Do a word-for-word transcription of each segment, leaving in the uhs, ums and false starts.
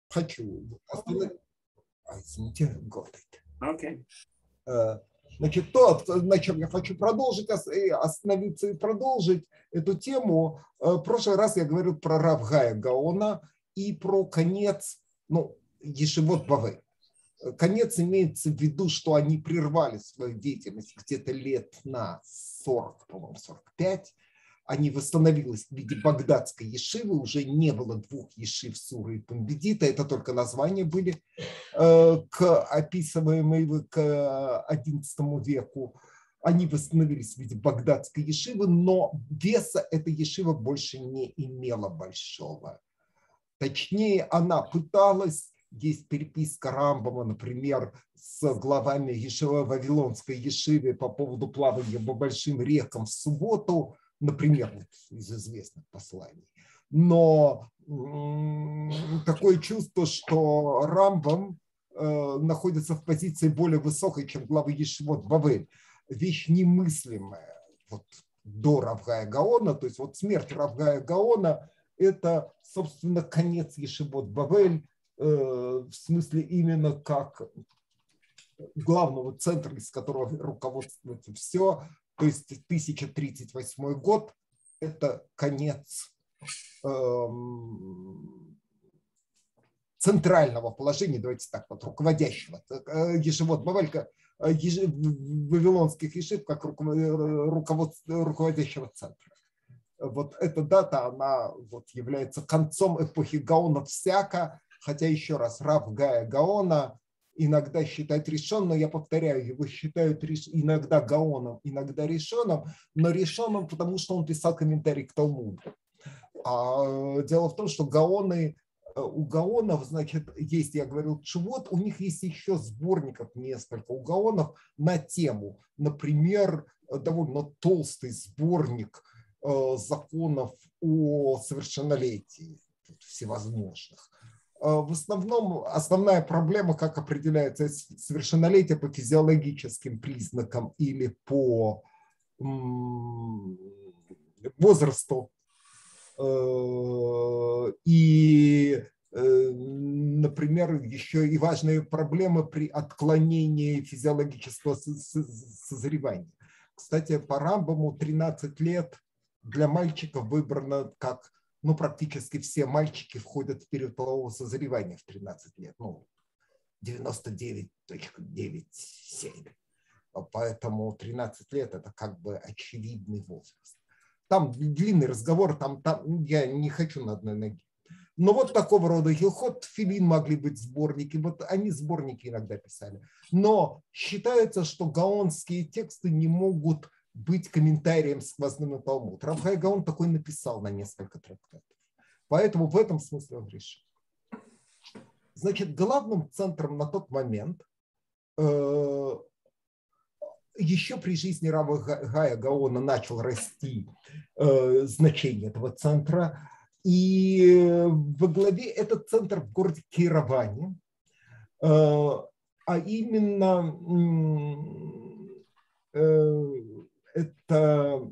хочу остановить. А, извините, говорит. Okay. Значит, то, на чем я хочу продолжить, остановиться и продолжить эту тему. В прошлый раз я говорил про Рав Гая Гаона и про конец, ну, Ешивот Бавель. Конец имеется в виду, что они прервали свою деятельность где-то лет на сорок, по-моему, сорок пять. Они восстановились в виде багдадской ешивы, уже не было двух ешив Суры и Памбедита, это только названия были э, к описываемые к одиннадцатому веку. Они восстановились в виде багдадской ешивы, но веса эта ешива больше не имела большого. Точнее, она пыталась, есть переписка Рамбама, например, с главами ешивы, Вавилонской ешивы по поводу плавания по большим рекам в субботу, например, вот из известных посланий. Но м- такое чувство, что Рамбам э, находится в позиции более высокой, чем главы ешивот Бавель. Вещь немыслимая вот, до Рав Гая Гаона, то есть вот смерть Рав Гая Гаона – это, собственно, конец ешивот Бавель, э, в смысле именно как главного центра, из которого руководствуется все. То есть тысяча тридцать восьмой год – это конец эм, центрального положения, давайте так вот, руководящего. Ешивот Бавель, ешив, вавилонских ешив, как руководящего центра. Вот эта дата, она вот является концом эпохи Гаона всяко, хотя еще раз, Рав Гая Гаона иногда считают решенным, но я повторяю, его считают иногда Гаоном, иногда решенным, но решенным, потому что он писал комментарий к Талмуду. А дело в том, что Гаоны, у Гаонов, значит, есть, я говорил, Тшувот, у них есть еще сборников несколько у Гаонов на тему. Например, довольно толстый сборник законов о совершеннолетии всевозможных. В основном основная проблема, как определяется совершеннолетие по физиологическим признакам или по возрасту. И, например, еще и важные проблемы при отклонении физиологического созревания. Кстати, по Рамбаму тринадцать лет для мальчиков выбрано как, ну, практически все мальчики входят в период полового созревания в тринадцать лет, ну, девяносто девять целых девять семь. Поэтому тринадцать лет – это как бы очевидный возраст. Там длинный разговор, там, там я не хочу на одной ноге. Но вот такого рода Хилхот Тфилин могли быть сборники, вот они сборники иногда писали. Но считается, что гаонские тексты не могут быть комментарием сквозным на Талмуд. Рав Гай Гаон такой написал на несколько трактатов. Поэтому в этом смысле он решил. Значит, главным центром на тот момент, э, еще при жизни Рава Гая Гаона начал расти э, значение этого центра. И во главе этот центр в городе Кейраване, э, а именно э, это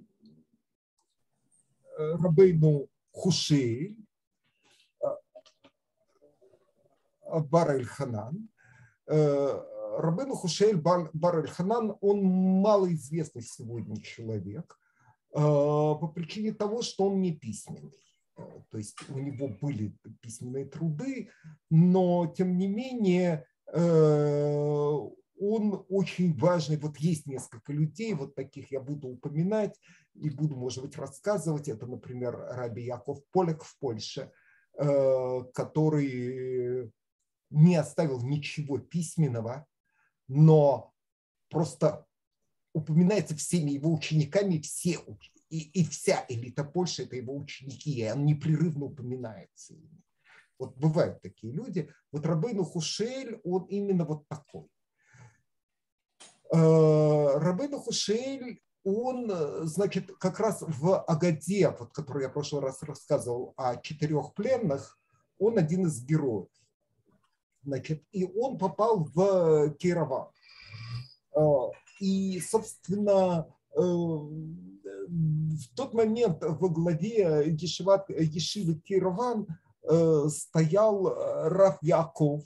Рабейну Хушейль бар эль-Ханан. Рабейну Хушейль бар эль-Ханан, он малоизвестный сегодня человек по причине того, что он не письменный. То есть у него были письменные труды, но тем не менее он очень важный. Вот есть несколько людей, вот таких я буду упоминать и буду, может быть, рассказывать. Это, например, Раби Яков Полек в Польше, который не оставил ничего письменного, но просто упоминается всеми его учениками, все, и, и вся элита Польши – это его ученики, и он непрерывно упоминается ими. Вот бывают такие люди. Вот Рабейну Хушейль, он именно вот такой. Рабейну Хушейль, он, значит, как раз в Агаде, вот, который я в прошлый раз рассказывал о четырех пленных, он один из героев. Значит, и он попал в Кейраван. И, собственно, в тот момент во главе ешивы Кейраван стоял Рав Яков,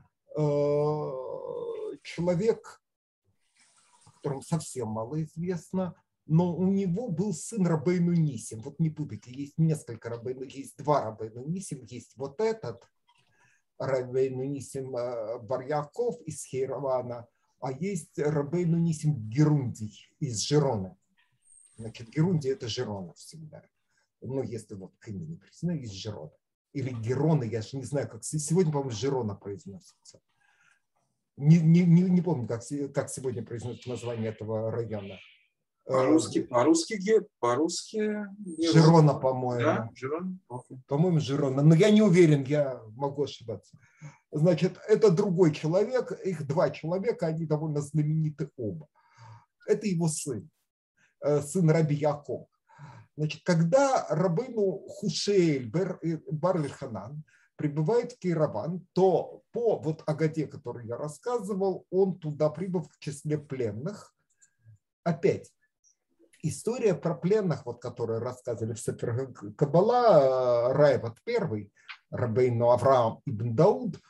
человек, о котором совсем мало известно, но у него был сын Рабейну Нисим. Вот не путайте, есть несколько Рабейну, есть два Рабейну Нисим, есть вот этот Рабейну Нисим бар Яков из Хейравана, а есть Рабейну Нисим Герундий из Жироны. Значит, Герундий – это Жирона всегда. Ну, если вот к имени признаю, из Жирона. Или Герона, я же не знаю, как сегодня, по-моему, Жирона произносится. Не, не, не, не помню, как, как сегодня произносится название этого района. По-русски, по-русски, по-русски. Жирона, по-моему. Да, Жирона. По-моему, Жирона. Но я не уверен, я могу ошибаться. Значит, это другой человек, их два человека, они довольно знамениты оба. Это его сын, сын Раби Якова. Значит, когда Рабейну Хушеэль бар Эльханан прибывает в Кейраван, то по вот Агаде, который я рассказывал, он туда прибыл в числе пленных. Опять, история про пленных, вот, которые рассказывали в Сефер Каббала, Раеват первый, Рабейну Авраам ибн Дауд,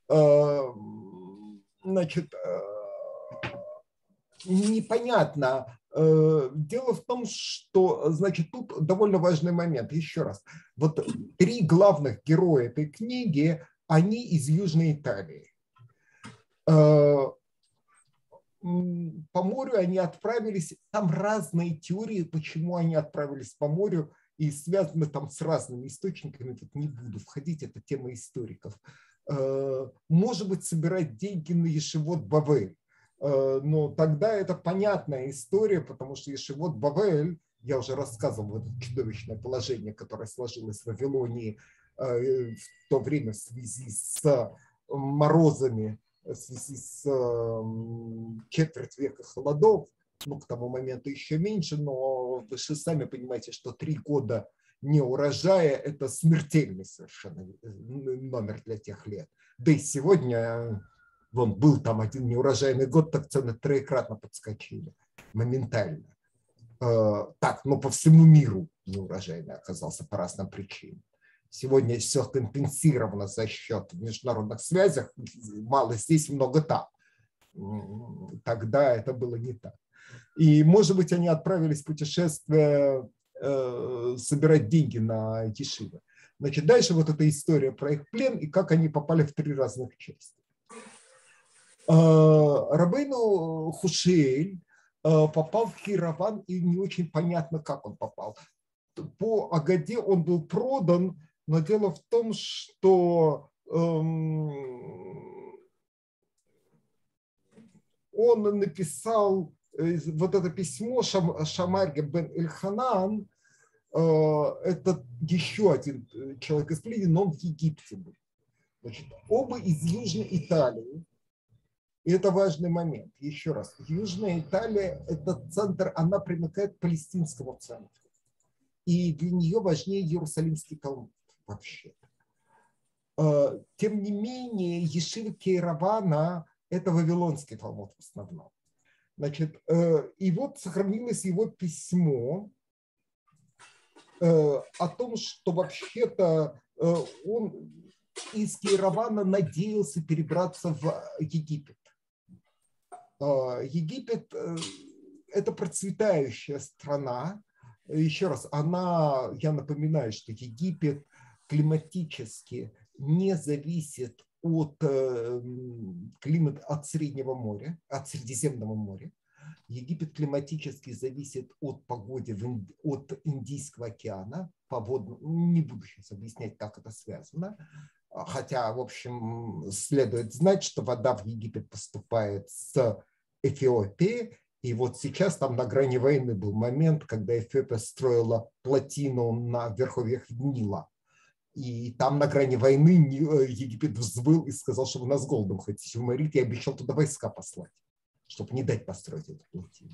значит, непонятно. Дело в том, что, значит, тут довольно важный момент. Еще раз. Вот три главных героя этой книги, они из Южной Италии. По морю они отправились, там разные теории, почему они отправились по морю, и связаны там с разными источниками, тут не буду входить, это тема историков. Может быть, собирать деньги на Ешивот Бавель. Но тогда это понятная история, потому что Ешивот Бавель, я уже рассказывал, это чудовищное положение, которое сложилось в Вавилонии в то время в связи с морозами, в связи с четверть века холодов, ну, к тому моменту еще меньше, но вы же сами понимаете, что три года неурожая – это смертельный совершенно номер для тех лет. Да и сегодня... Вон, был там один неурожайный год, так цены троекратно подскочили, моментально. Так, но по всему миру неурожайный оказался по разным причинам. Сегодня все компенсировано за счет международных связей, мало здесь, много там. Тогда это было не так. И, может быть, они отправились в путешествие собирать деньги на ешивы. Значит, дальше вот эта история про их плен и как они попали в три разных части. Рабейну Хушеэль попал в Кейраван, и не очень понятно, как он попал. По Агаде он был продан, но дело в том, что эм, он написал вот это письмо Шам, Шамарге бен Эльханан, э, это еще один человек из племени, но он в Египте был. Значит, оба из Южной Италии. И это важный момент. Еще раз, Южная Италия – это центр, она примыкает к палестинскому центру. И для нее важнее Иерусалимский Талмуд вообще. Тем не менее, ешива Кейравана – это Вавилонский Талмуд в основном. Значит, и вот сохранилось его письмо о том, что вообще-то он из Кейравана надеялся перебраться в Египет. Египет – это процветающая страна. Еще раз, она, я напоминаю, что Египет климатически не зависит от климата, от Среднего моря, от Средиземного моря. Египет климатически зависит от погоды от Индийского океана. По водному, не буду сейчас объяснять, как это связано. Хотя, в общем, следует знать, что вода в Египет поступает с Эфиопии. И вот сейчас там на грани войны был момент, когда Эфиопия строила плотину на верховьях Нила. И там на грани войны Египет взвыл и сказал, что вы нас голодом хотите уморить, и обещал туда войска послать, чтобы не дать построить эту плотину.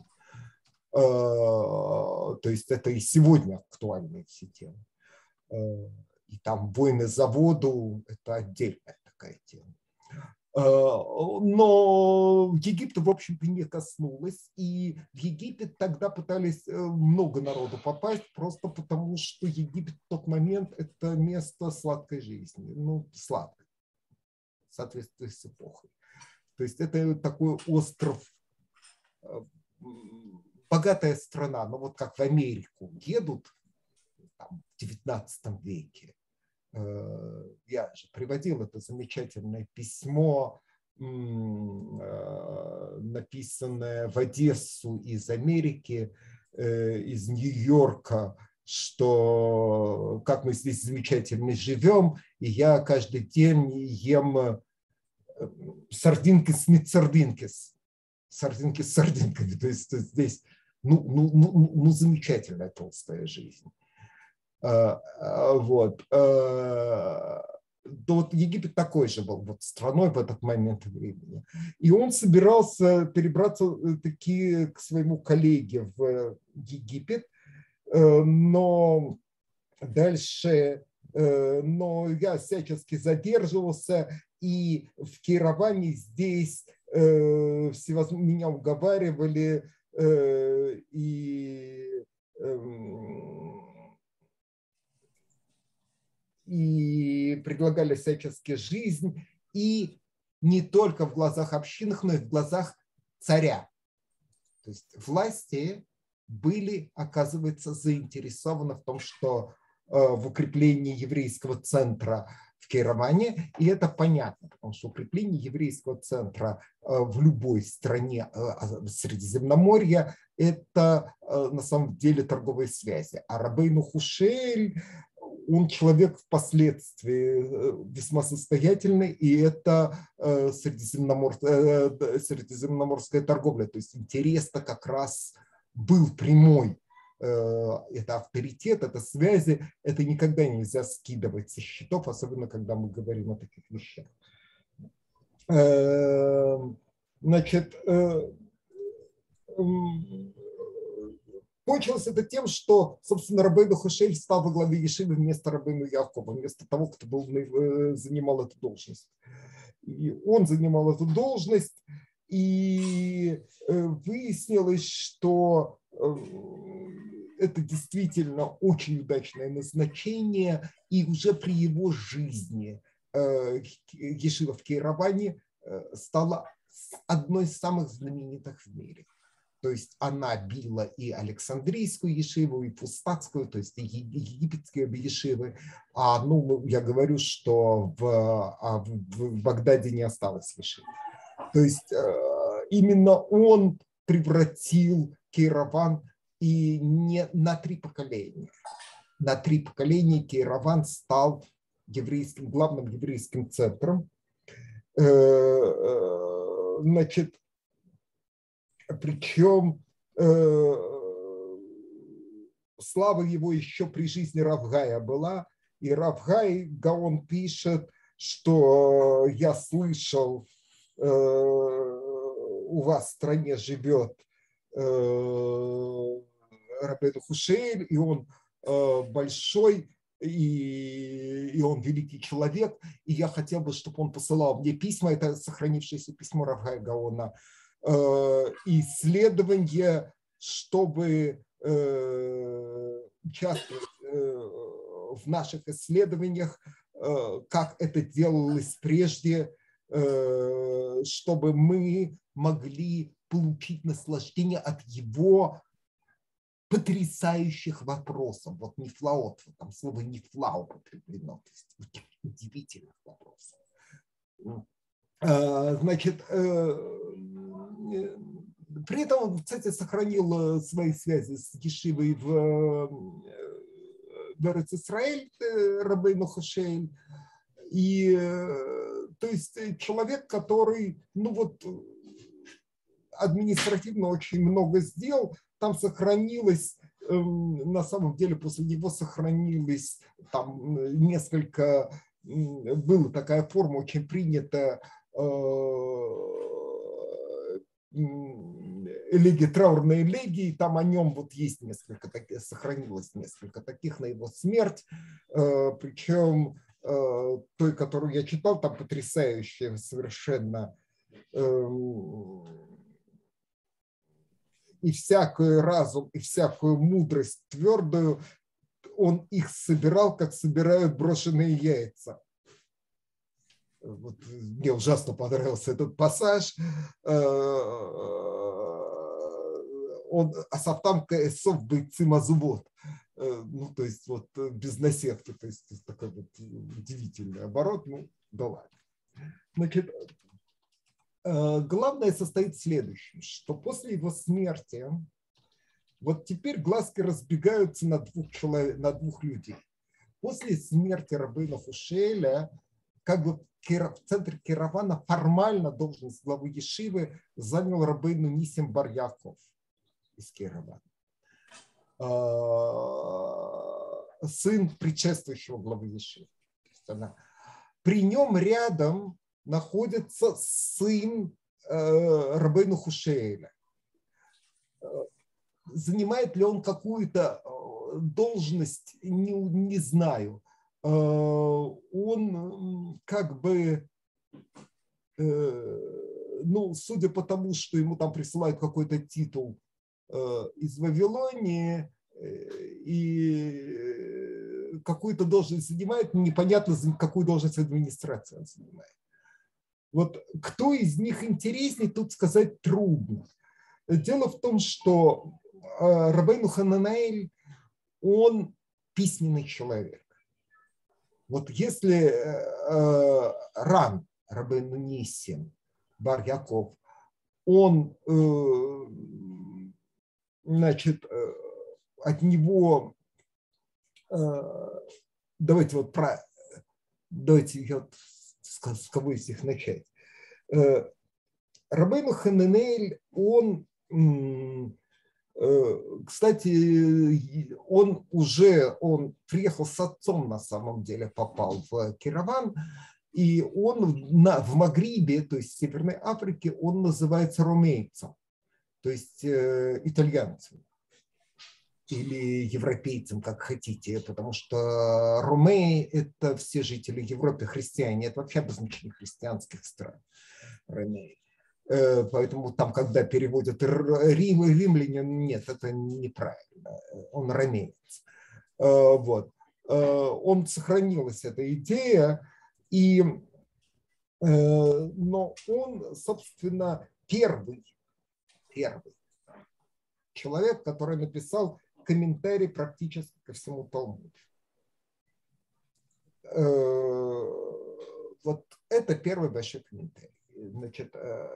То есть это и сегодня актуальная все темы. И там войны за воду – это отдельная такая тема. Но Египта, в общем-то, не коснулась. И в Египет тогда пытались много народу попасть, просто потому что Египет в тот момент – это место сладкой жизни. Ну, сладкой, в соответствии с эпохой. То есть это такой остров, богатая страна. Но вот как в Америку едут там, в девятнадцатом веке. Я же приводил это замечательное письмо, написанное в Одессу из Америки, из Нью-Йорка, что как мы здесь замечательно живем, и я каждый день ем сардинки с мицардинкис, сардинки с сардинками. То есть здесь ну, ну, ну, ну, замечательная толстая жизнь. Вот. Вот Египет такой же был вот страной в этот момент времени. И он собирался перебраться таки к своему коллеге в Египет, но дальше, но я всячески задерживался, и в Кейраване здесь всевозможные меня уговаривали и и предлагали всячески жизнь, и не только в глазах общинных, но и в глазах царя. То есть власти были, оказывается, заинтересованы в том, что в укреплении еврейского центра в Кейраване, и это понятно, потому что укрепление еврейского центра в любой стране Средиземноморья – это на самом деле торговые связи. А Рабейну Хушель, он человек впоследствии весьма состоятельный, и это Средиземномор... средиземноморская торговля. То есть интерес-то как раз был прямой. Это авторитет, это связи, это никогда нельзя скидывать со счетов, особенно когда мы говорим о таких вещах. Значит, кончилось это тем, что, собственно, Рабейну Хушель стал во главе Ешивы вместо Рабейну Якова, вместо того, кто был, занимал эту должность. И он занимал эту должность, и выяснилось, что это действительно очень удачное назначение, и уже при его жизни Ешива в Кейраване стала одной из самых знаменитых в мире. То есть она била и Александрийскую ешиву, и Фустатскую, то есть и египетские ешивы. А ну, я говорю, что в, а в Багдаде не осталось ешивы. То есть именно он превратил Кейраван и не на три поколения. На три поколения Кейраван стал еврейским, главным еврейским центром. Значит, причем слава его еще при жизни Рав Гая была. И Рав Гай, Гаон пишет, что я слышал, у вас в стране живет Рабейну Хушель, и он большой, и, и он великий человек, и я хотел бы, чтобы он посылал мне письма, это сохранившееся письмо Рав Гая Гаона, исследования, чтобы участвовать в наших исследованиях, как это делалось прежде, чтобы мы могли получить наслаждение от его потрясающих вопросов. Вот нефлаот, там слово нефла употреблено, то есть удивительных вопросов. Значит, при этом, кстати, сохранил свои связи с ешивой в Эрец-Исраэль, Рабейну Хушель. И, то есть, человек, который, ну вот, административно очень много сделал, там сохранилось, на самом деле, после него сохранилось там несколько, была такая форма, очень принята, элегии, траурные элегии, там о нем вот есть несколько таких, сохранилось несколько таких на его смерть, причем той, которую я читал, там потрясающая совершенно. И всякий разум, и всякую мудрость твердую, он их собирал, как собирают брошенные яйца. Вот мне ужасно понравился этот пассаж. Он асафтам каэсов бойцы мазувод. Ну, то есть вот без наседки. То есть такой вот удивительный оборот. Ну, да ладно. Значит, главное состоит в следующем, что после его смерти вот теперь глазки разбегаются на двух, человек, на двух людей. После смерти Рабейну Хушеля как бы в центре Кирована формально должность главы Ешивы занял Рабейну Нисим Бар-Яков из Кирована. Сын предшествующего главы Ешивы. При нем рядом находится сын Рабейну Хушеля. Занимает ли он какую-то должность, не, не знаю. Он как бы, ну, судя по тому, что ему там присылают какой-то титул из Вавилонии и какую-то должность занимает, непонятно, какую должность в администрации он занимает. Вот кто из них интереснее, тут сказать трудно. Дело в том, что Рабейну Хананаэль, он письменный человек. Вот если э, Ран, Рабейну Нисим Бар-Яков, он, э, значит, э, от него, э, давайте вот про, давайте я вот с, с кого из них начать. Э, Рабейну Хананаэль, он, э, кстати, он уже, он приехал с отцом на самом деле, попал в Кирован, и он на, в Магрибе, то есть в Северной Африке, он называется ромейцем, то есть э, итальянцем или европейцем, как хотите, потому что ромеи – это все жители Европы, христиане, это вообще обозначение христианских стран, ромеи. Поэтому там, когда переводят Рим и римляне, нет, это неправильно. Он ромеец. Вот. Он сохранилась эта идея, и, но он, собственно, первый, первый человек, который написал комментарий практически ко всему Талмуду. Вот это первый большой комментарий. Значит,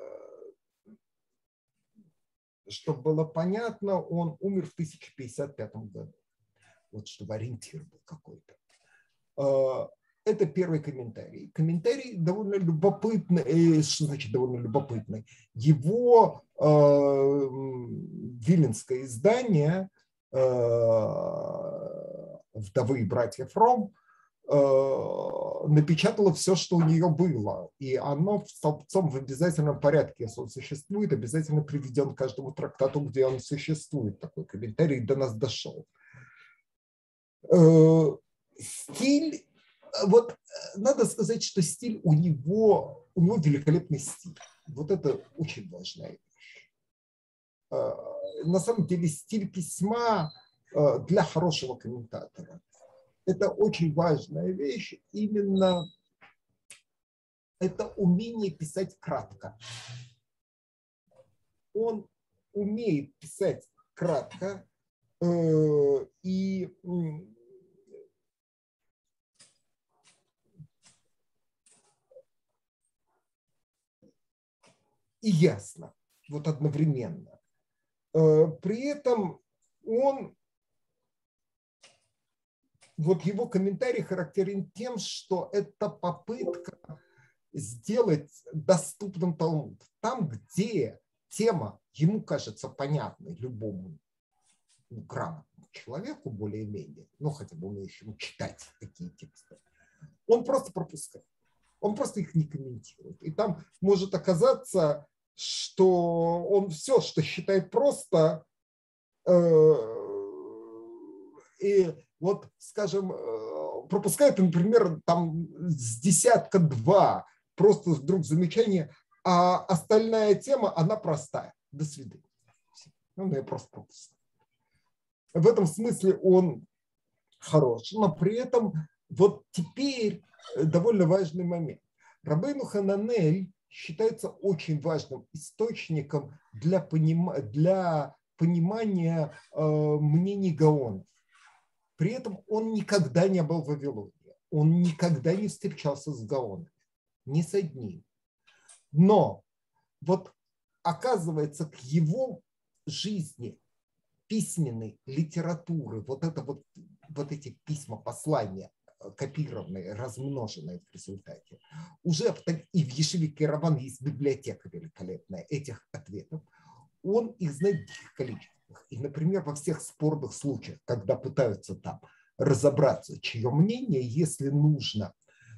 чтобы было понятно, он умер в тысяча пятьдесят пятом году. Вот чтобы ориентир был какой-то. Это первый комментарий. Комментарий довольно любопытный. Что значит довольно любопытный? Его э, виленское издание э, «Вдовы и братья Фром» напечатала все, что у нее было. И оно столбцом в обязательном порядке, если он существует, обязательно приведен к каждому трактату, где он существует. Такой комментарий до нас дошел. Стиль, вот надо сказать, что стиль у него, у него великолепный стиль. Вот это очень важная вещь. На самом деле стиль письма для хорошего комментатора. Это очень важная вещь, именно это умение писать кратко. Он умеет писать кратко, э, и, и ясно, вот одновременно. Э, при этом он Вот его комментарий характерен тем, что это попытка сделать доступным Талмуд. Там, где тема ему кажется понятной любому ну, грамотному человеку, более-менее, ну, хотя бы умеющему читать такие тексты, он просто пропускает. Он просто их не комментирует. И там может оказаться, что он все, что считает просто, э, и вот, скажем, пропускает, например, там с десятка два просто вдруг замечание, а остальная тема, она простая. До свидания. Он ее просто пропускает. В этом смысле он хорош, но при этом вот теперь довольно важный момент. Рабейну Хананель считается очень важным источником для, поним... для понимания э, мнений гаонов. При этом он никогда не был в Вавилоне, он никогда не встречался с гаонами, ни с одним. Но вот оказывается, к его жизни письменной литературы, вот это вот, вот эти письма, послания, копированные, размноженные в результате, уже в, и в Ешиве Кейраван есть библиотека великолепная этих ответов, он их знает в таких количествах. И, например, во всех спорных случаях, когда пытаются там разобраться, чье мнение, если нужно,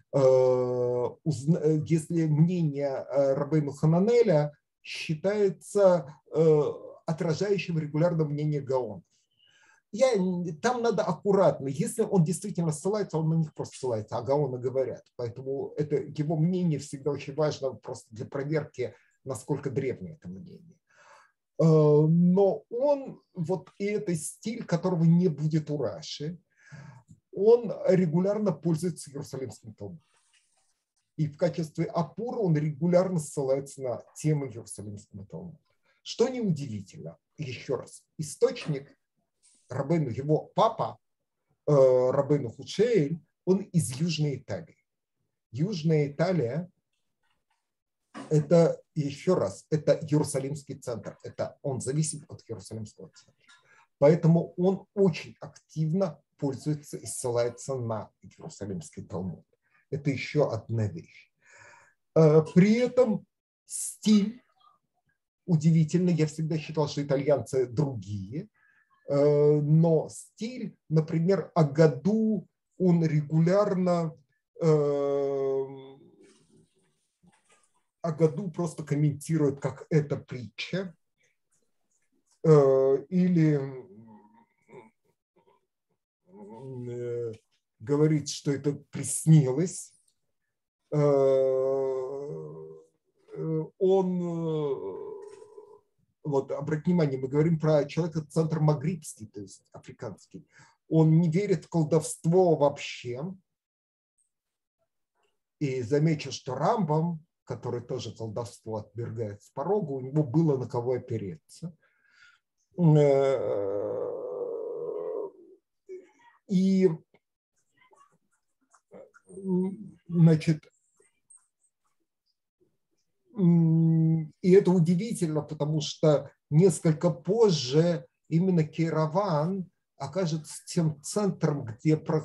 если мнение Рабейну Хананеля считается отражающим регулярно мнение гаонов. Я, там надо аккуратно. Если он действительно ссылается, он на них просто ссылается, а гаоны говорят. Поэтому это, его мнение всегда очень важно просто для проверки, насколько древнее это мнение. Но он, вот и это стиль, которого не будет у Раши, он регулярно пользуется Иерусалимским Талмудом. И в качестве опоры он регулярно ссылается на тему Иерусалимского Талмуда. Что неудивительно, еще раз, источник Рабейну, его папа, э, Рабейну Хушейль, он из Южной Италии. Южная Италия – это, еще раз, это Иерусалимский центр, это, он зависит от Иерусалимского центра. Поэтому он очень активно пользуется и ссылается на Иерусалимский Талмуд. Это еще одна вещь. При этом стиль, удивительно, я всегда считал, что итальянцы другие, но стиль, например, о году он регулярно о году просто комментирует, как это притча, или говорит, что это приснилось. Он, вот обратите внимание, мы говорим про человека центр магрибский, то есть африканский. Он не верит в колдовство вообще. И замечу, что Рамбам, который тоже колдовство отвергает с порога, у него было на кого опереться. И, значит, и это удивительно, потому что несколько позже именно Кейраван окажется тем центром, где про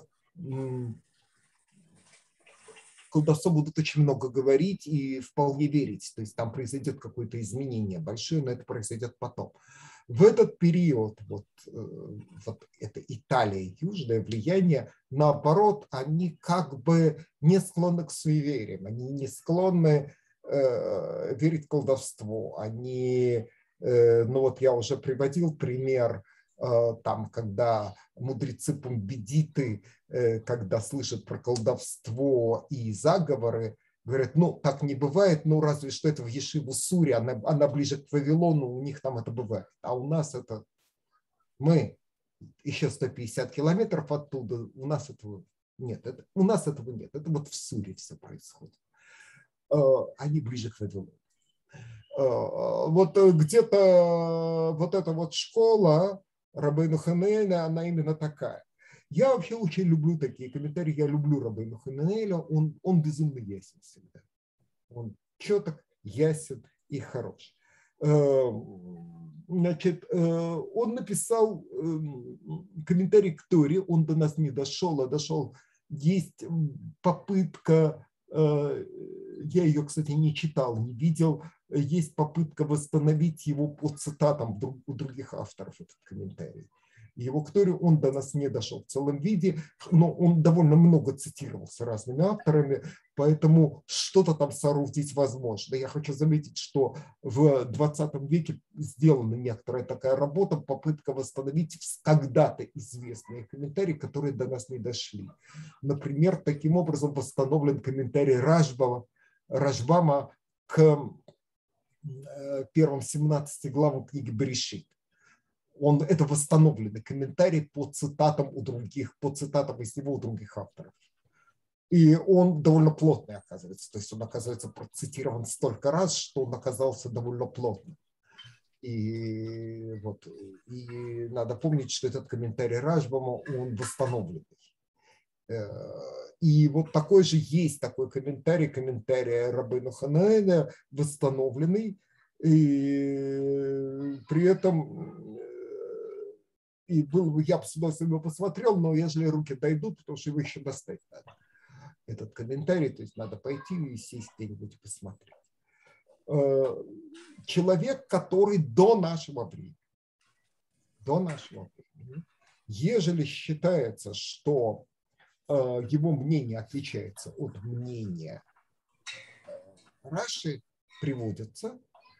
колдовство будут очень много говорить и вполне верить. То есть там произойдет какое-то изменение большое, но это произойдет потом. В этот период, вот, вот это Италия, южное влияние, наоборот, они как бы не склонны к суевериям, они не склонны э, верить в колдовство. Они, э, ну вот я уже приводил пример, э, там, когда мудрецы пумбедиты, э, когда слышат про колдовство и заговоры, говорят, ну, так не бывает, ну, разве что это в Ешиву Сури, она, она ближе к Вавилону, у них там это бывает. А у нас это, мы еще сто пятьдесят километров оттуда, у нас этого нет. Это, у нас этого нет. Это вот в Суре все происходит. Они ближе к Вавилону. Вот где-то вот эта вот школа Рабейну Хананеля, она именно такая. Я вообще очень люблю такие комментарии. Я люблю Рабейну Хананеля. Он, он безумно ясен всегда. Он четок, ясен и хорош. Значит, он написал комментарий к Торе. Он до нас не дошел, а дошел. Есть попытка, я ее, кстати, не читал, не видел. Есть попытка восстановить его по цитатам у других авторов, этот комментарий. Его к Торе он до нас не дошел в целом виде, но он довольно много цитировался разными авторами, поэтому что-то там соорудить возможно. Я хочу заметить, что в двадцатом веке сделана некоторая такая работа, попытка восстановить когда-то известные комментарии, которые до нас не дошли. Например, таким образом восстановлен комментарий Рашбама, Рашбама к первым семнадцати главам книги Берешит. Он, это восстановленный комментарий по цитатам у других, по цитатам из него у других авторов. И он довольно плотный оказывается. То есть он оказывается процитирован столько раз, что он оказался довольно плотным. И, вот, и надо помнить, что этот комментарий Рашбама, он восстановленный. И вот такой же есть такой комментарий, комментарий Рабейну Ханаэля, восстановленный. И при этом и был бы, я бы с удовольствием его посмотрел, но если руки дойдут, потому что его еще достать надо. Этот комментарий, то есть надо пойти и сесть где-нибудь и посмотреть. Человек, который до нашего времени, до нашего времени, ежели считается, что его мнение отличается от мнения Раши, приводится,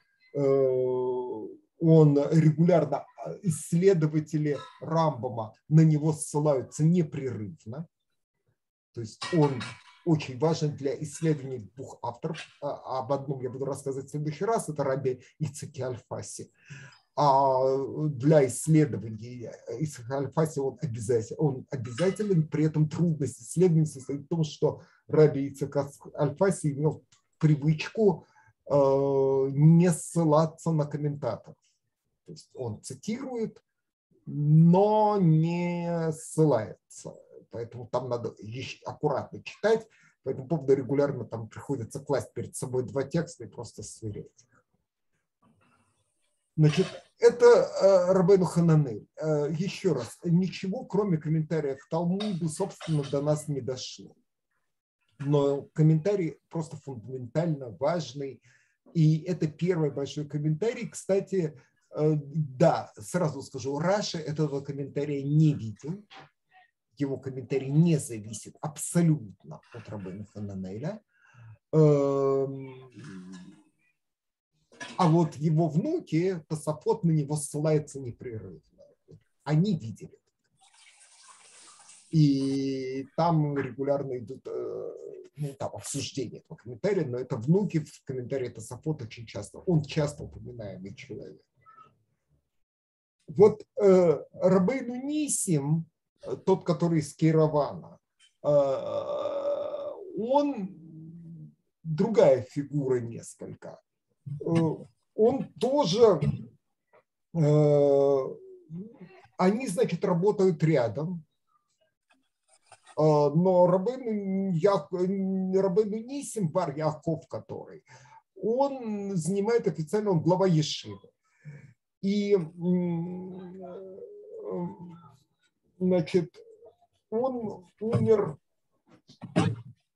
он регулярно, исследователи Рамбама на него ссылаются непрерывно. То есть он очень важен для исследований двух авторов. Об одном я буду рассказывать в следующий раз, это Раби Ицхак Альфаси. А для исследований Ицхак Альфаси он обязателен, он обязателен, при этом трудность исследования состоит в том, что Раби Ицхак Альфаси имел привычку не ссылаться на комментаторов. То есть он цитирует, но не ссылается. Поэтому там надо аккуратно читать. По этому поводу регулярно там приходится класть перед собой два текста и просто сверять их. Значит, это Рабейну Хананель. Еще раз, ничего, кроме комментариев к Талмуду, собственно, до нас не дошло. Но комментарий просто фундаментально важный. И это первый большой комментарий. Кстати, да, сразу скажу, Раши этого комментария не видел. Его комментарий не зависит абсолютно от Рабейну Хананеля. А вот его внуки, Тосафот, на него ссылается непрерывно. Они видели. И там регулярно идут ну, там, обсуждения этого комментария, но это внуки в комментарии Тосафот очень часто. Он часто упоминаемый человек. Вот э, Рабейну Нисим, тот, который из Кейравана, э, он другая фигура несколько. Э, он тоже, э, они, значит, работают рядом. Но Рабейну, Рабейну Нисим, бар Яаков, который, он занимает официально, он глава Ешивы. И, значит, он умер в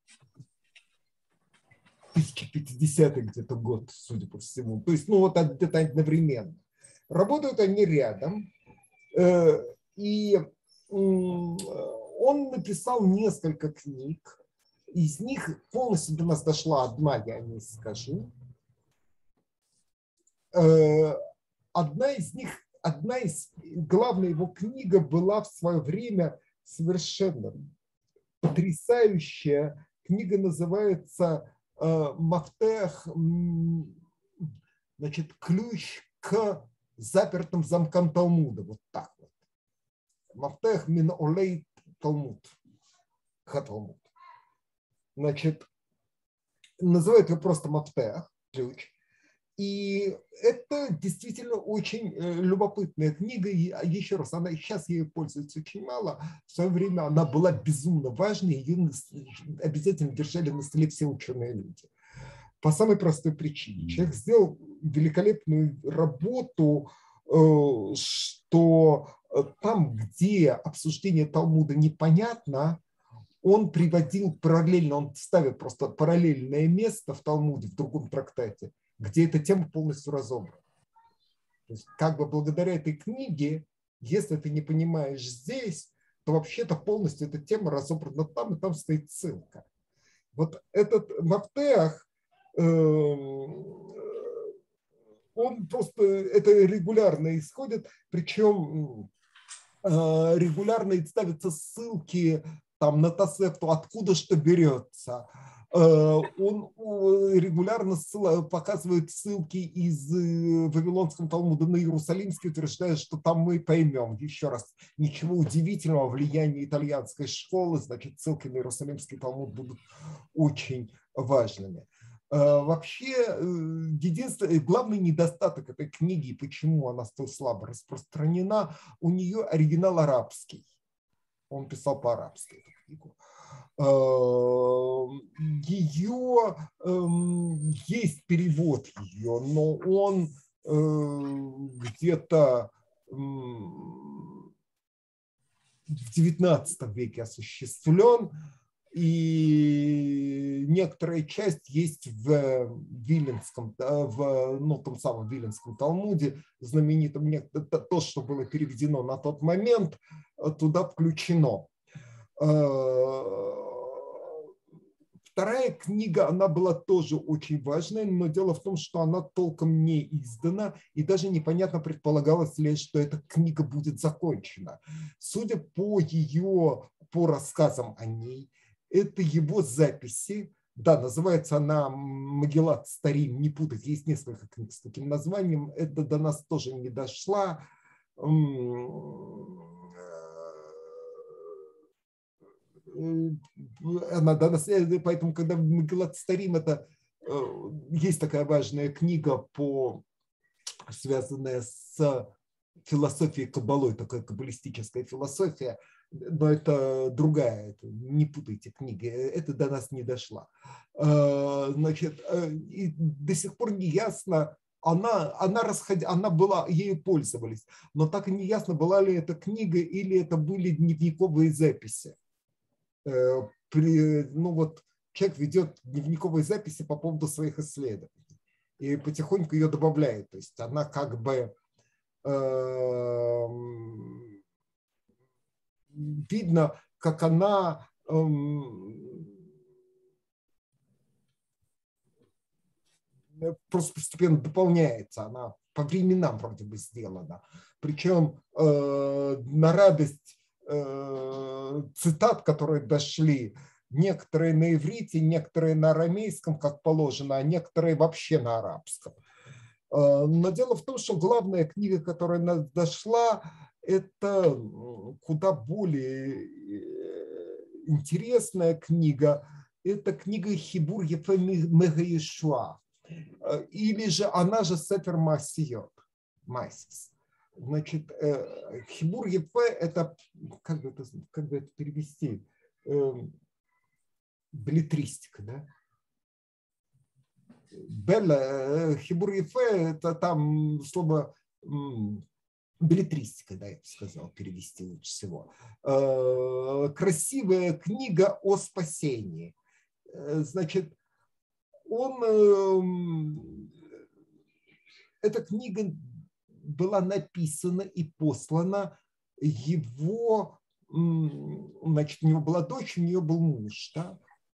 тысяча пятидесятый где-то год, судя по всему. То есть, ну, вот где-то одновременно. Работают они рядом. И он написал несколько книг. Из них полностью до нас дошла одна, я не скажу. Одна из них, одна из, главная его книга была в свое время совершенно потрясающая. Книга называется «Мафтех», значит, ключ к запертым замкам Талмуда. Вот так вот. «Мафтех мин олей Талмуд». Хаталмуд. Значит, называют его просто «Мафтех», ключ. И это действительно очень любопытная книга. И еще раз, она сейчас ею пользуется очень мало. В свое время она была безумно важной. Ее обязательно держали на столе все ученые люди. По самой простой причине. Человек сделал великолепную работу, что там, где обсуждение Талмуда непонятно, он приводил параллельно, он ставит просто параллельное место в Талмуде, в другом трактате, где эта тема полностью разобрана. То есть, как бы благодаря этой книге Если ты не понимаешь здесь, то вообще-то полностью эта тема разобрана там, и там стоит ссылка. Вот этот мафтех, он просто, это регулярно исходит, причем регулярно ставятся ссылки там на Тосефту, откуда что берется. Он регулярно показывает ссылки из Вавилонского Талмуда на Иерусалимский, утверждая, что там мы поймем. Еще раз, ничего удивительного, влияние итальянской школы, значит, ссылки на Иерусалимский Талмуд будут очень важными. Вообще, единственный, главный недостаток этой книги, почему она столь слабо распространена, у нее оригинал арабский. Он писал по-арабски эту книгу. Ее, есть перевод ее, но он где-то в девятнадцатом веке осуществлен, и некоторая часть есть в Виленском, в, ну, том самом Виленском Талмуде, знаменитом, то, что было переведено на тот момент, туда включено. Вторая книга, она была тоже очень важная, но дело в том, что она толком не издана, и даже непонятно предполагалось ли, что эта книга будет закончена. Судя по ее, по рассказам о ней, это его записи. Да, называется она «Магилат Старим», не путать, есть несколько книг с таким названием. Это до нас тоже не дошла. Она до нас, поэтому, когда «Магилат Старим», это есть такая важная книга, по, связанная с философией Каббалой, такая каббалистическая философия, но это другая, это, не путайте книги, это до нас не дошла. Значит, и до сих пор не ясно, она, она, расход... она была, ею пользовались, но так и не ясно, была ли это книга или это были дневниковые записи. При, ну вот, человек ведет дневниковые записи по поводу своих исследований и потихоньку ее добавляет, то есть она как бы видно, как она просто постепенно дополняется, она по временам вроде бы сделана. Причем на радость цитат, которые дошли, некоторые на иврите, некоторые на арамейском, как положено, а некоторые вообще на арабском. Но дело в том, что главная книга, которая нас дошла, это куда более интересная книга. Это книга Хибур Ефе Мега Иешуа. Или же она же Сефер Маасиот. Масис. Значит, Хибур Ефе – это, как бы это, как бы это перевести, беллетристика, да? Белла, Хибур Ефе – это там слово беллетристика, да, я бы сказал, перевести лучше всего. Красивая книга о спасении. Значит, он, эта книга была написана и послана его, значит, у него была дочь, у нее был муж, да?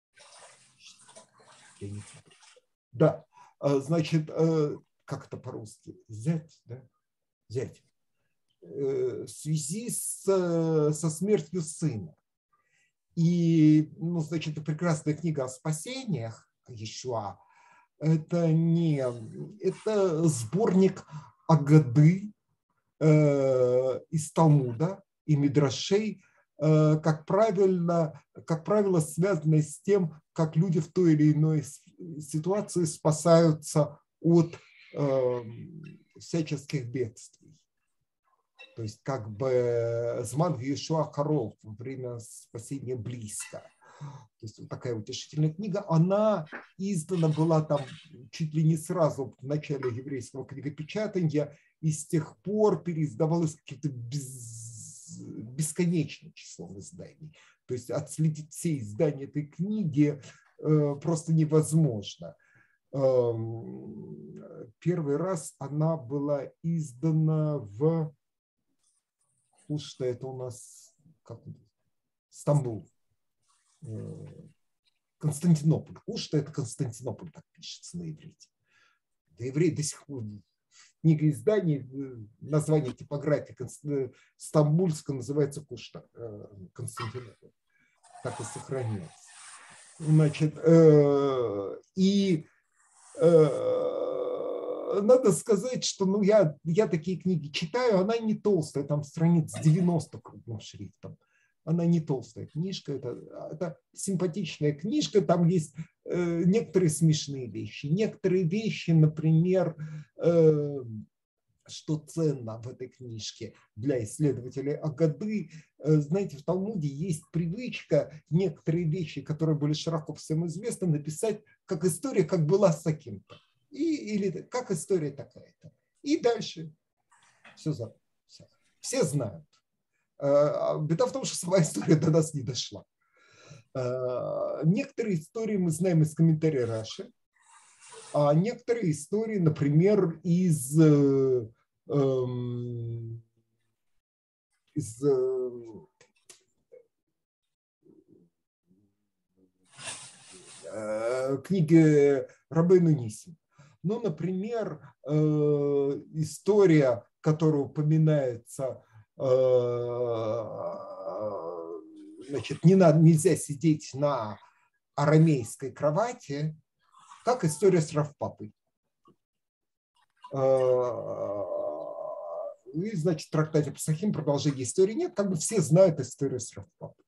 Да, значит, как это по-русски? Зять, да? Зять. В связи с, со смертью сына. И, ну, значит, это прекрасная книга о спасениях Иешуа. Это не, это сборник Агады э, из Талмуда и Мидрашей, э, как, правильно, как правило, связанные с тем, как люди в той или иной ситуации спасаются от э, всяческих бедствий. То есть как бы Зман Иешуа Каров, время спасения близко. То есть вот такая утешительная книга. Она издана была там чуть ли не сразу в начале еврейского книгопечатания, и с тех пор переиздавалось каким-то без, бесконечным числом изданий. То есть отследить все издания этой книги э, просто невозможно. Э, первый раз она была издана в Кушта это у нас как, Стамбул. Константинополь. Кушта это Константинополь, так пишется на иврите. Да евреи до сих пор в книгоиздании название типографии стамбульское называется Кушта, Константинополь. Так и сохраняется. Значит, и надо сказать, что ну, я, я такие книги читаю, она не толстая, там страниц девяносто крупным шрифтом. Она не толстая книжка, это, это симпатичная книжка, там есть э, некоторые смешные вещи. Некоторые вещи, например, э, что ценно в этой книжке для исследователей Агады, э, знаете, в Талмуде есть привычка некоторые вещи, которые были широко всем известны, написать как история, как была с таким-то. И, или как история такая-то. И дальше все, за, все. все знают. Беда в том, что сама история до нас не дошла. Некоторые истории мы знаем из комментариев Раши, а некоторые истории, например, из, из книги Рабейну Ниси. Ну, например, история, которая упоминается, значит, не надо, нельзя сидеть на арамейской кровати, как история с Равпапой. И, значит, в трактате Псахим продолжения истории нет, как бы все знают историю с Равпапой.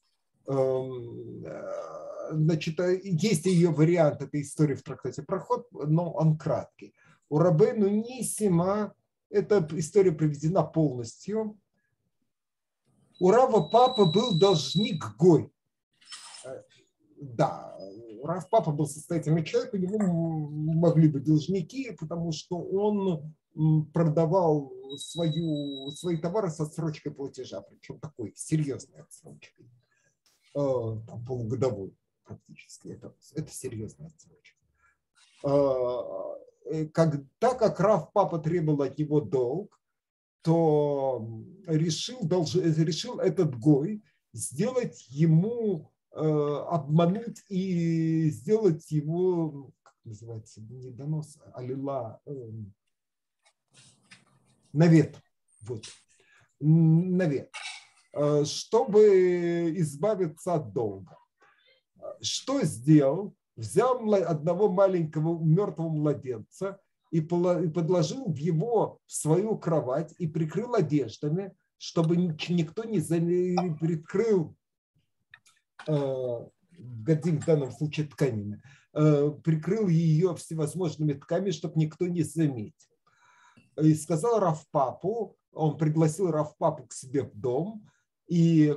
Значит, есть ее вариант этой истории в трактате Проход, но он краткий. У Рабейну Нисима эта история приведена полностью. У Рава Папа был должник Гой. Да, Рав Папа был состоятельный человек, у него могли быть должники, потому что он продавал свою, свои товары с отсрочкой платежа, причем такой серьезной отсрочкой, там, полугодовой практически. Это, это серьезная отсрочка. Как, так как Рав Папа требовал от него долг, то решил, долж, решил этот Гой сделать ему, э, обмануть и сделать его, как называется, не донос, а лила, э, навет. Вот. Навет. Э, чтобы избавиться от долга. Что сделал? Взял одного маленького мертвого младенца и подложил в его в свою кровать и прикрыл одеждами, чтобы никто не прикрыл, годим в данном случае тканями, прикрыл ее всевозможными тканями, чтобы никто не заметил. И сказал Рав Папу, он пригласил Рав Папу к себе в дом и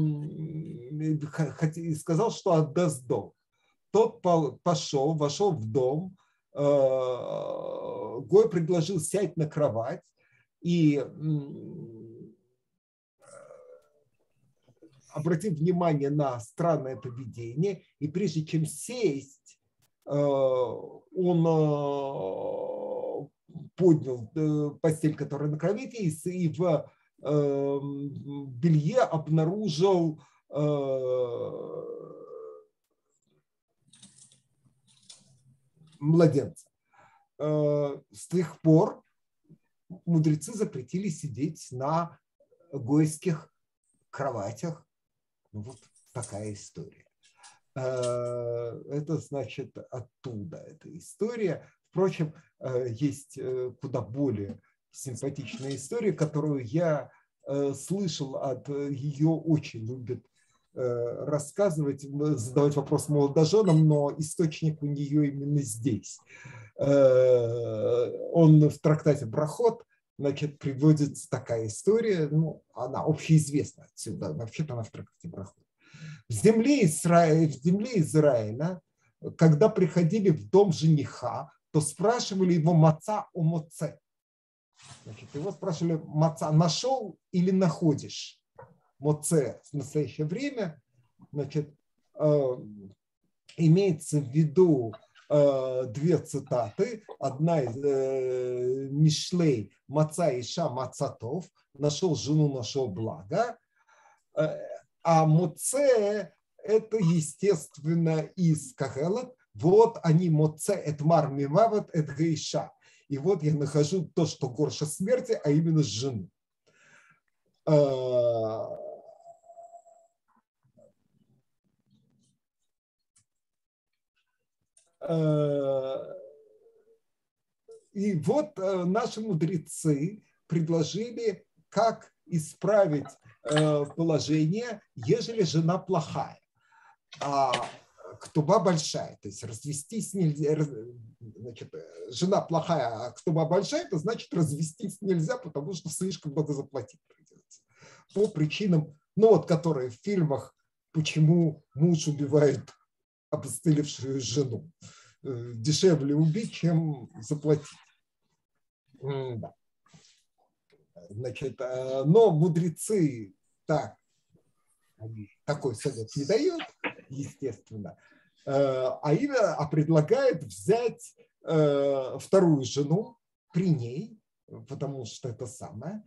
сказал, что отдаст долг. Тот пошел, вошел в дом, Гой предложил сядь на кровать и, обратив внимание на странное поведение, и прежде чем сесть, он поднял постель, которая на кровати, и в белье обнаружил младенца. С тех пор мудрецы запретили сидеть на гойских кроватях. Ну, вот такая история. Это значит оттуда эта история. Впрочем, есть куда более симпатичная история, которую я слышал от ее очень любит рассказывать, задавать вопрос молодоженам, но источник у нее именно здесь. Он в трактате Брахот, значит, приводится такая история, ну, она общеизвестна отсюда, вообще-то она в трактате Брахот. В земле Израиля, в земле Израиля, когда приходили в дом жениха, то спрашивали его маца о моце. Значит, его спрашивали, маца нашел или находишь? Моце в настоящее время, значит, э, имеется в виду две цитаты. Одна из Мишлей «Маца иша мацатов», нашел жену, нашел благо. А Моце – это, естественно, из Кахелот. Вот они Моце, это мар мимават, это гейша. И вот я нахожу то, что горше смерти, а именно жену. И вот наши мудрецы предложили, как исправить положение, ежели жена плохая, а ктуба большая. То есть развестись нельзя. Значит, жена плохая, а ктуба большая, это значит развестись нельзя, потому что слишком много заплатить придется. По причинам, ну вот, которые в фильмах, почему муж убивает опостылевшую жену. Дешевле убить, чем заплатить. Да. Значит, но мудрецы так, они такой совет не дают, естественно, а именно а предлагают взять вторую жену при ней, потому что это самое.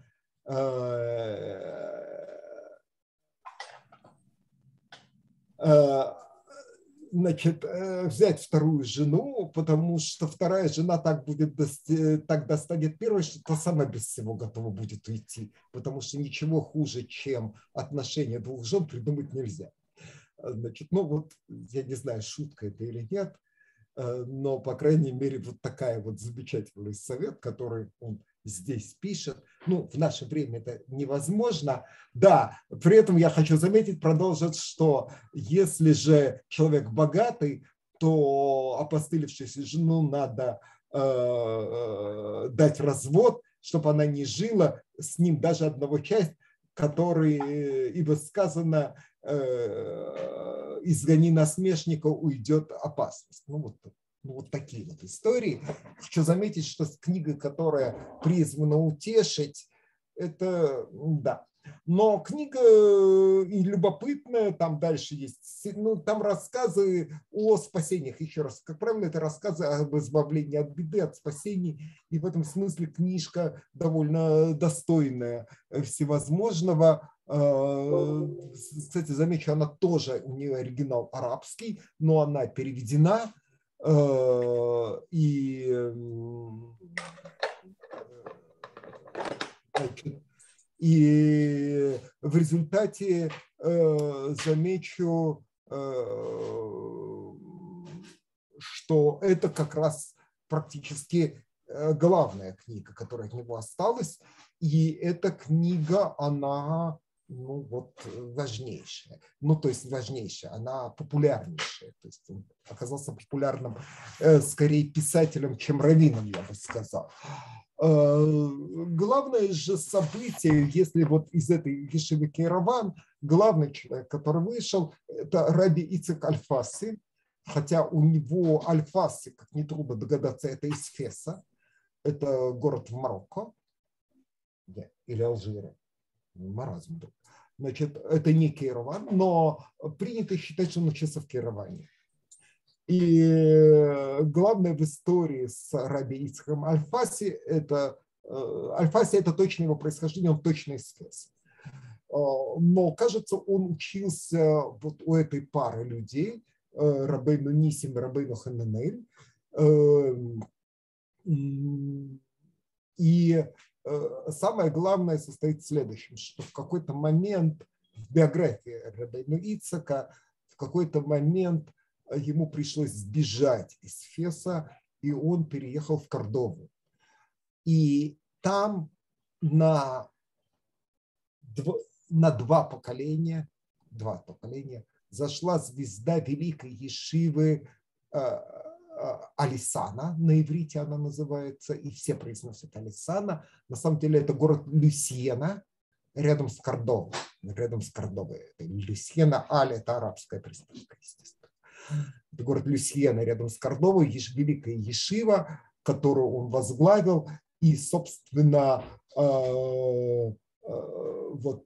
Значит, взять вторую жену, потому что вторая жена так будет так достанет первой, что та сама без всего готова будет уйти, потому что ничего хуже, чем отношения двух жен, придумать нельзя. Значит, ну вот, я не знаю, шутка это или нет, но, по крайней мере, вот такая вот замечательный совет, который он здесь пишет. Ну, в наше время это невозможно. Да, при этом я хочу заметить, продолжить, что если же человек богатый, то опостылевшейся жену надо э, дать развод, чтобы она не жила с ним даже одного часть, который, ибо сказано, э, изгони насмешника, уйдет опасность. Ну, вот Ну, вот такие вот истории. Хочу заметить, что книга, которая призвана утешить, это, да. Но книга и любопытная, там дальше есть, ну, там рассказы о спасениях, еще раз, как правило, это рассказы об избавлении от беды, от спасений, и в этом смысле книжка довольно достойная всевозможного. Кстати, замечу, она тоже, у нее оригинал арабский, но она переведена, и И в результате э, замечу, э, что это как раз практически главная книга, которая от него осталась. И эта книга, она ну, вот, важнейшая. Ну, то есть важнейшая, она популярнейшая. То есть он оказался популярным э, скорее писателем, чем раввином, я бы сказал. Главное же событие, если вот из этой Ешивы Кейраван, главный человек, который вышел, это Раби Ицек Аль-Фаси, хотя у него Аль-Фаси, как нетрудно догадаться, это из Феса, это город в Марокко, или Алжире, маразм. Значит, это не Кейраван, но принято считать, что он учился в Кейраване. И главное в истории с Раби Ицхаком Аль-Фаси, это, Аль-Фаси это точно его происхождение, он точно из Феса. Но, кажется, он учился вот у этой пары людей, Рабейну Нисим и Рабейну Хананель. И самое главное состоит в следующем, что в какой-то момент в биографии Рабейну Ицхака, в какой-то момент ему пришлось сбежать из Феса, и он переехал в Кордову. И там на два, на два поколения, два поколения зашла звезда великой ешивы э, э, Алисана, на иврите она называется, и все произносят Алисана. На самом деле это город Люсьена, рядом с Кордовой. Рядом с Кордовой. Люсьена, Аль – это арабская приставка, естественно. Это город Люсьена рядом с Кордовой, великая ешива, которую он возглавил. И, собственно, вот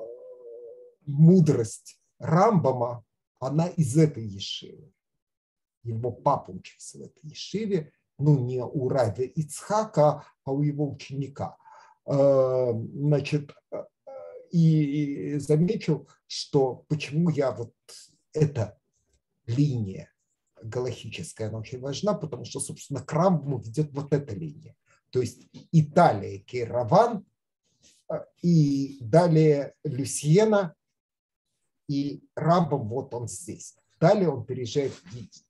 мудрость Рамбама, она из этой ешивы. его папа учился в этой ешиве, ну не у Раби Ицхака, а у его ученика. Значит, и заметил, что почему я вот эта линия галахическая, она очень важна, потому что, собственно, к Рамбаму ведет вот эта линия. То есть Италия, Кейраван, и далее Люсьена, и Рамбам вот он здесь. Далее он переезжает в Египет.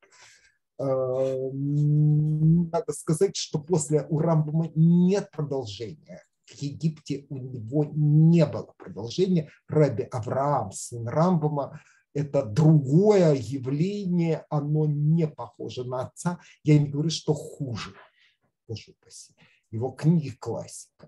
Надо сказать, что после у Рамбама нет продолжения. В Египте у него не было продолжения. Раби Авраам, сын Рамбама, это другое явление, оно не похоже на отца. Я не говорю, что хуже. Боже упаси. Его книги классика.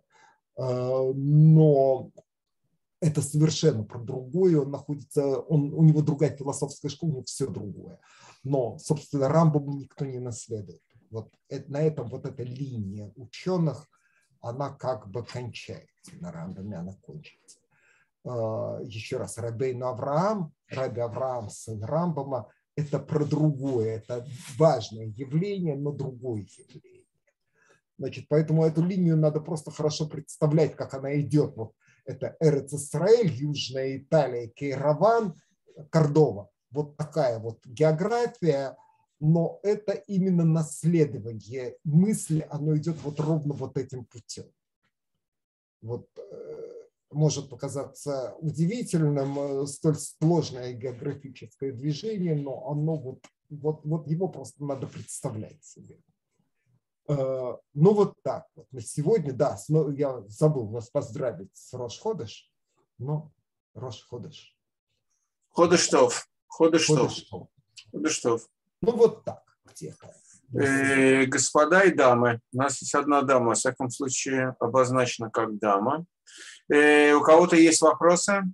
Но это совершенно про другое. Он находится, он, у него другая философская школа, у него все другое. Но, собственно, Рамбаму никто не наследует. Вот это, на этом вот эта линия ученых, она как бы кончается. На Рамбаме она кончится. Еще раз, Рабейну Авраам, Раби Авраам, сын Рамбама, это про другое. Это важное явление, но другое явление. Значит, поэтому эту линию надо просто хорошо представлять, как она идет. Вот это Эрец-Исраэль, Южная Италия, Кейраван, Кордова. Вот такая вот география, но это именно наследование мысли, оно идет вот ровно вот этим путем. Вот может показаться удивительным столь сложное географическое движение, но оно вот, вот, вот его просто надо представлять себе. Ну вот так вот. На сегодня, да, я забыл вас поздравить с Рош Ходеш, но Рош Ходеш. Ходеш Тов. Ходеш Тов. Ходеш Тов. Ну вот так где-то. Э, господа и дамы, у нас есть одна дама, во всяком случае обозначена как дама. Э, у кого-то есть вопросы?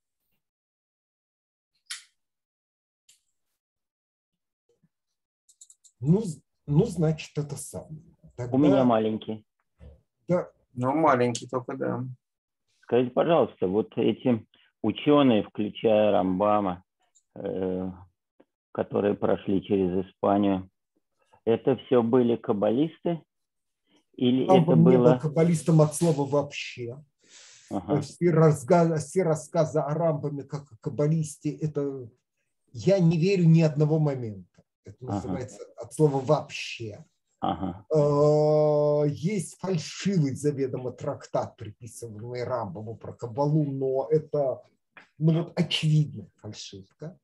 Ну, ну значит, это самое. Тогда... У меня маленький. Да. Ну, маленький только, да. Скажите, пожалуйста, вот эти ученые, включая Рамбама, э, которые прошли через Испанию, это все были каббалисты? Или Рамбам это не было... был каббалистом от слова вообще. Ага. Все, рассказы, все рассказы о Рамбаме как о каббалисте, это я не верю ни одного момента. Это называется ага. от слова вообще. Ага. Есть фальшивый заведомо трактат, приписанный Рамбаму про каббалу, но это ну, вот, очевидная фальшивка.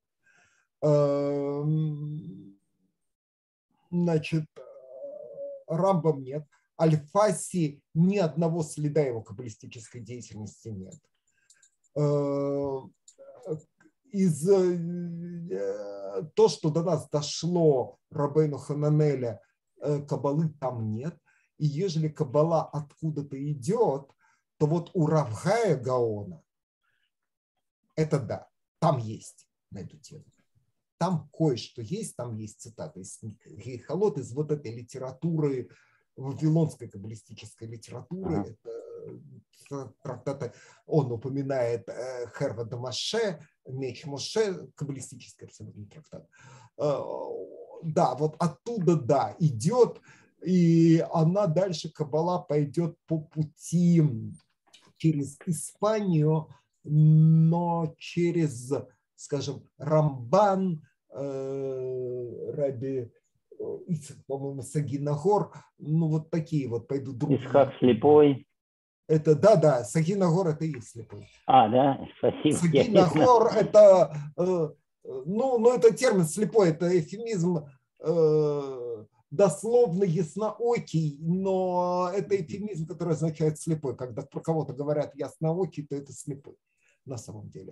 Значит, Рамбам нет. Аль-Фаси ни одного следа его каббалистической деятельности нет. Из то, что до нас дошло Рабейну Хананеля, каббалы там нет. И ежели каббала откуда-то идет, то вот у Рав Гая Гаона это да, там есть на эту тему. Там кое-что есть, там есть цитаты из Гейхалот, из вот этой литературы, вавилонской каббалистической литературы. Ага. Это трактаты, он упоминает Херва де Моше, Меч Моше, каббалистический абсолютно трактат. Да, вот оттуда, да, идет, и она дальше, каббала, пойдет по пути через Испанию, но через, скажем, Рамбан, э, Раби Ицхак, по-моему, Сагинагор, ну вот такие вот пойдут другие. Ицхак слепой. Это, да, да, Сагинагор это и есть слепой. А, да, спасибо. Сагинагор это, э, ну, ну, это термин слепой, это эвфемизм э, дословно ясноокий, но это эвфемизм, который означает слепой. Когда про кого-то говорят ясноокий, то это слепой на самом деле.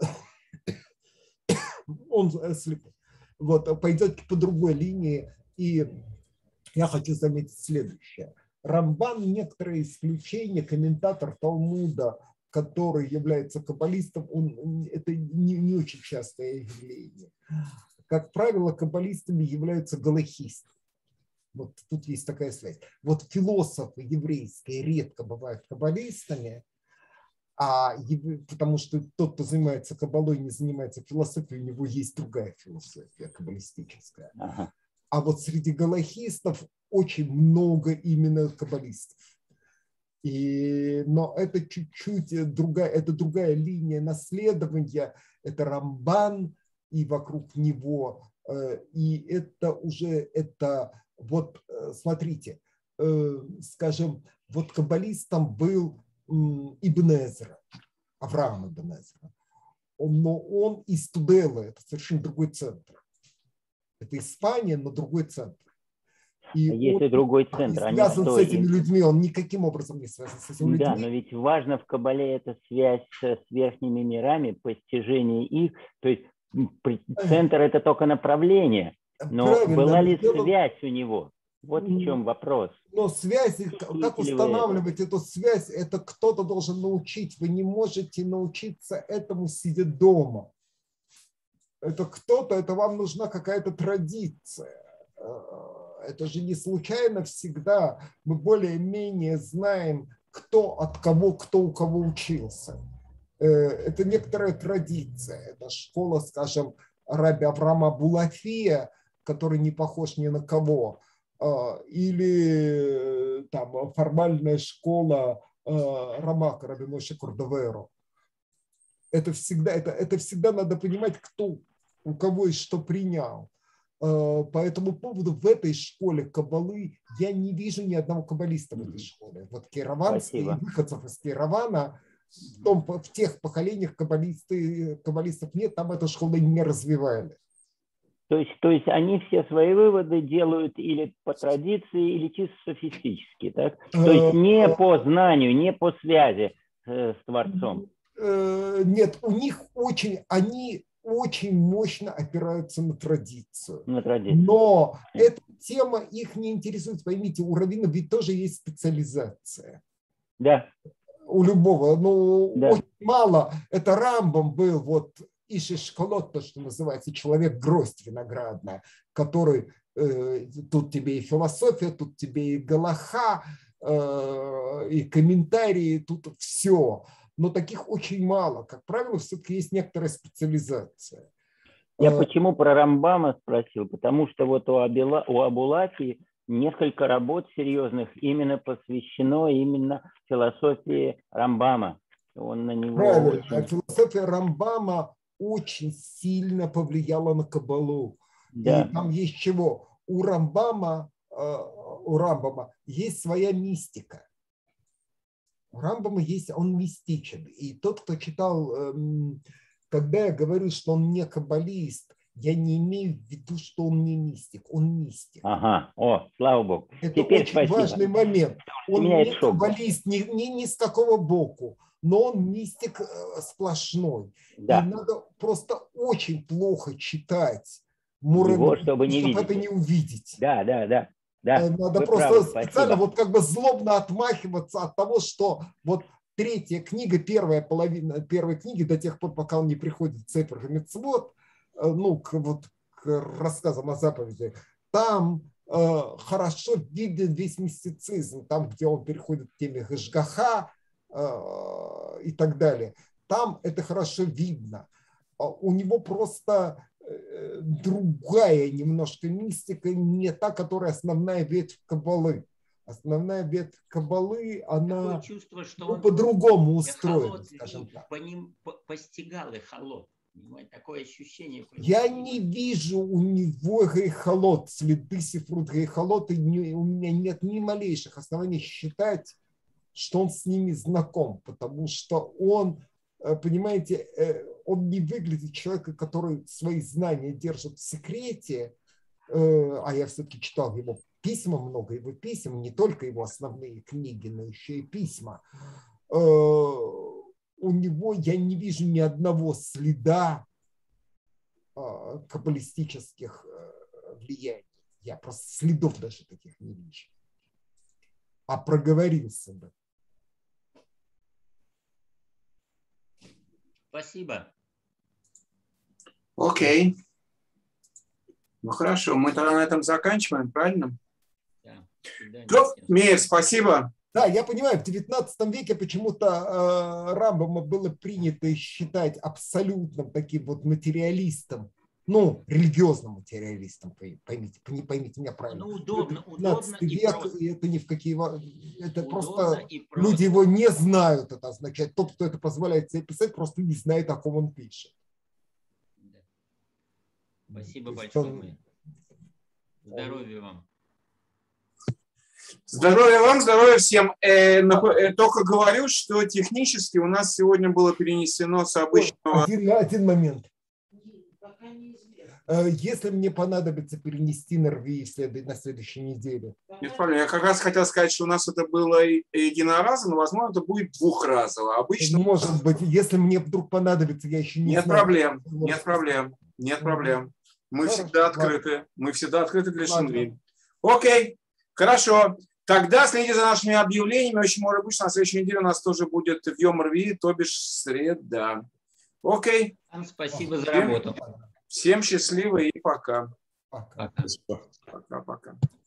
Он слепой. Вот, пойдет по другой линии, и я хочу заметить следующее. Рамбан, некоторые исключения, комментатор Талмуда, который является каббалистом, он, это не, не очень частое явление. Как правило, каббалистами являются галахисты. Вот тут есть такая связь. Вот философы еврейские редко бывают каббалистами, а, потому что тот, кто занимается каббалой, не занимается философией, у него есть другая философия каббалистическая. Ага. А вот среди галахистов очень много именно каббалистов. И, но это чуть-чуть другая, это другая линия наследования, это Рамбан и вокруг него, и это уже, это, вот смотрите, скажем, вот каббалистом был Ибн Эзра, Авраам Ибн Эзра, но он из Тудела, это совершенно другой центр. Это Испания, но другой центр. И Если он другой центр, не связан они с этими людьми, он никаким образом не связан с этими людьми. Да, но ведь важно в Кабале эта связь с верхними мирами, постижение их. То есть центр – это только направление. Но Правильно, была ли дело... связь у него? Вот в чем вопрос. Но связь, как устанавливать эту связь, это кто-то должен научить. Вы не можете научиться этому, сидя дома. Это кто-то, это вам нужна какая-то традиция. Это же не случайно всегда. Мы более-менее знаем, кто от кого, кто у кого учился. Это некоторая традиция. Это школа, скажем, раби Авраама Булафия, который не похож ни на кого. Или там формальная школа Рамака, раби Моше Кордоверо. Это всегда, это, это всегда надо понимать, кто у кого и что принял. По этому поводу в этой школе каббалы я не вижу ни одного каббалиста в этой школе. Вот кейраванские, выходцев из Кейравана, в, том, в тех поколениях каббалисты, каббалистов нет, там эту школу не развивали. То есть, то есть они все свои выводы делают или по традиции, или чисто софистически, так? То есть не по знанию, не по связи с Творцом. Нет, у них очень, они очень мощно опираются на традицию. На традицию. Но эта тема их не интересует. Поймите, у раввинов ведь тоже есть специализация. Да. У любого. Ну, да. очень мало. Это Рамбам был, вот, Иш Эшколот, то, что называется, человек-гроздь виноградная, который э, тут тебе и философия, тут тебе и галаха, э, и комментарии, тут все. Но таких очень мало. Как правило, все-таки есть некоторая специализация. Я почему про Рамбама спросил? Потому что вот у, Абила, у Абулафи несколько работ серьезных именно посвящено именно философии Рамбама. Он на него Правильно. очень... Философия Рамбама очень сильно повлияла на Каббалу. Да. И там есть чего? У Рамбама, у Рамбама есть своя мистика. У Рамбама есть, он мистичен. И тот, кто читал, когда я говорю, что он не каббалист, я не имею в виду, что он не мистик. Он мистик. Ага, о, слава богу. Это Теперь очень спасибо. важный момент. Он не шок. Каббалист ни, ни, ни с какого боку, но он мистик сплошной. Да. И надо просто очень плохо читать Мурена, чтобы, не чтобы видеть. это не увидеть. Да, да, да. Да, надо просто правы, специально спасибо. вот как бы злобно отмахиваться от того, что вот третья книга, первая половина первой книги, до тех пор, пока он не приходит в Сефер ха-Мицвот, ну, к, вот, к рассказам о заповеди, там э, хорошо виден весь мистицизм, там, где он переходит к теме Гашгаха э, и так далее. Там это хорошо видно. У него просто другая немножко мистика, не та, которая основная ветвь Каббалы. Основная ветвь Каббалы, она чувство, что ну, он по-другому устроена, скажем так. По ним постигал эхолот. Такое ощущение. Я не вижу у него гейхолот, следы сифрут гейхолот, и не, у меня нет ни малейших оснований считать, что он с ними знаком, потому что он, понимаете, он не выглядит человеком, который свои знания держит в секрете, а я все-таки читал его письма, много его писем, не только его основные книги, но еще и письма. У него я не вижу ни одного следа каббалистических влияний. Я просто следов даже таких не вижу. А проговорился бы. Спасибо. Окей. Ну хорошо, мы тогда на этом заканчиваем, правильно? Да. Ну, Мейер, спасибо. Да, я понимаю, в девятнадцатом веке почему-то э, Рамбама было принято считать абсолютным таким вот материалистом. ну, религиозным материалистам, поймите, не поймите меня правильно. Ну, удобно, это удобно и век, просто. И это ни в какие... Это Удобно просто... и просто. Люди его не знают, это означает. Тот, кто это позволяет себе писать, просто не знает, о ком он пишет. Да. Спасибо То есть большое. он- Здоровья вам. Здоровья вам, здоровья всем. Э, нап- э, только говорю, что технически у нас сегодня было перенесено с обычного... Один, один момент. Э, Если мне понадобится перенести на РВИ след- на следующей неделе, Нет проблем. Я как раз хотел сказать, что у нас это было и- единоразово, но, возможно, это будет двухразово. Обычно может быть, если мне вдруг понадобится, я еще не нет знаю. проблем, нет проблем, нет проблем. Мы Хорошо, всегда ладно. открыты. Мы всегда открыты для Ладно. Шинвиль. Окей, хорошо. Тогда следите за нашими объявлениями. Очень может быть, что на следующей неделе у нас тоже будет в Йом Рви, то бишь среда. Окей. Вам спасибо за Всем- работу. Всем счастливо и пока. Пока. Пока. Пока-пока.